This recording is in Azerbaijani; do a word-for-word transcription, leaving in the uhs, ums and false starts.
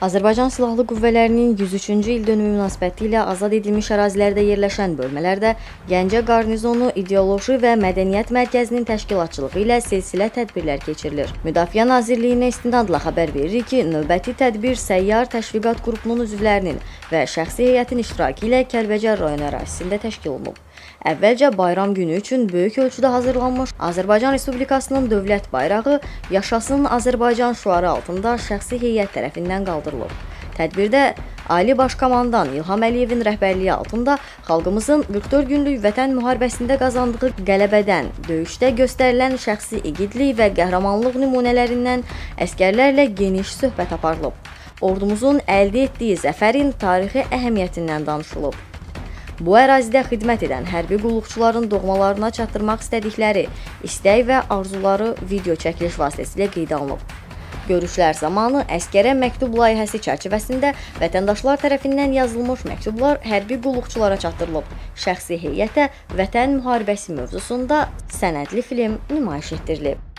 Azərbaycan Silahlı Qüvvələrinin yüz üçüncü il dönümü münasibətilə azad edilmiş ərazilərdə yerləşən bölmələrdə Gəncə Qarnizonu İdeoloji və Mədəniyyət Mərkəzinin təşkilatçılığı ilə silsilə tədbirlər keçirilir. Müdafiə Nazirliyinə istinadla xəbər veririk ki, növbəti tədbir Səyyar Təşviqat Qrupunun üzvlərinin və şəxsi heyətin iştirakı ilə Kəlbəcər rayonu ərazisində təşkil olunub. Əvvəlcə bayram günü üçün böyük ölçüdə hazırlanmış Azərbaycan Respublikasının dövlət bayrağı Yaşasın Azərbaycan şüarı altında şəxsi heyət tərəfindən qaldırılıb. Tədbirdə Ali Baş Komandan İlham Əliyevin rəhbərliyi altında xalqımızın qırx dörd günlük vətən müharibəsində qazandığı qələbədən, döyüşdə göstərilən şəxsi igidlik və qəhrəmanlıq nümunələrindən əsgərlərlə geniş söhbət aparılıb. Ordumuzun əldə etdiyi zəfərin tarixi əhəmiyyətindən danışılıb. Bu ərazidə xidmət edən hərbi qulluqçuların doğmalarına çatdırmaq istədikləri istək və arzuları video çəkiliş vasitəsilə qeydə alınıb. Görüşlər zamanı əskərə məktub layihəsi çərçivəsində vətəndaşlar tərəfindən yazılmış məktublar hərbi qulluqçulara çatdırılıb. Şəxsi heyətə vətən müharibəsi mövzusunda sənədli film nümayiş etdirilib.